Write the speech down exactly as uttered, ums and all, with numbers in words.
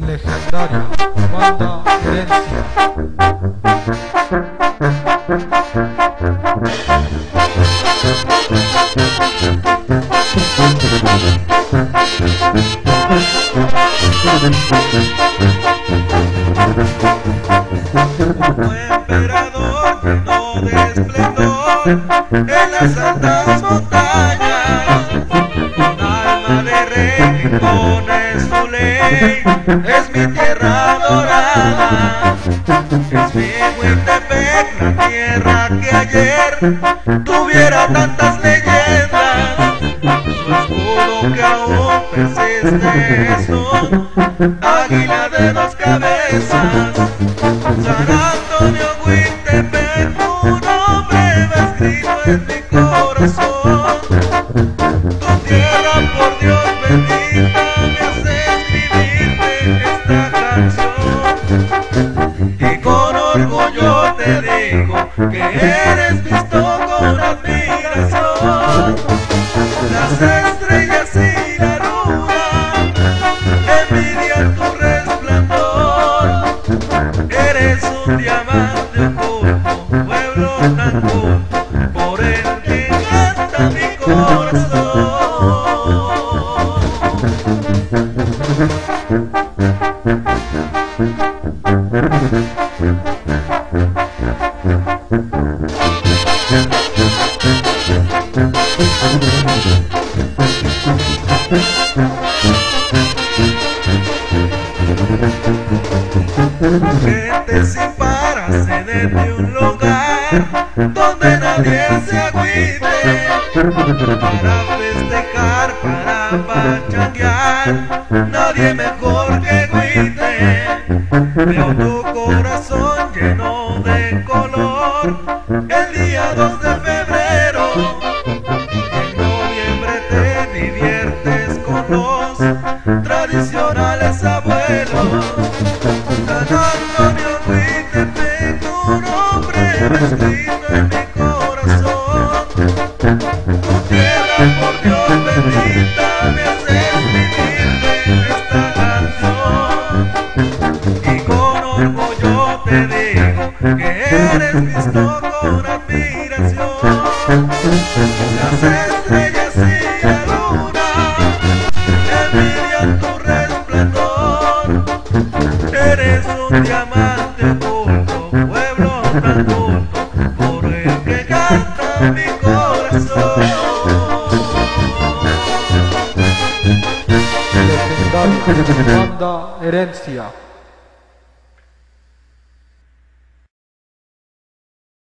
Legendaria banda Herencia. Como emperador lleno de esplendor en las altas montañas, un alma de rey que impone su ley, es mi tierra dorada, es mi Huintepec, la tierra que ayer tuviera tantas leyendas, su escudo que aún persiste es un águila de dos cabezas. San Antonio Huintepec, tu nombre va escrito en mi corazón. Tu tierra, por Dios bendita, me hace escribirte esta canción. Y con orgullo te digo que eres visto con admiración. Las estrellas y la luna envidian tu resplandor. Eres un diamante oculto, pueblo tan culto, por el que canta mi corazón. Gente sin pararse desde un lugar donde nadie se agüite, para festejar, para pachanguear, nadie mejor que Huite. Veo tu corazón lleno de color el día dos de febrero. En noviembre te diviertes con los tradicionales abuelos. San Antonio Huintepec, tu nombre va escrito en mi corazón. Tu tierra, por Dios bendita, me hace escribirte esta canción. Y con orgullo te digo que eres visto con admiración. Las estrellas y la luna envidian tu resplandor. Eres un diamante oculto, pueblo tan culto, por el que canta mi corazón. Legendaria banda Herencia.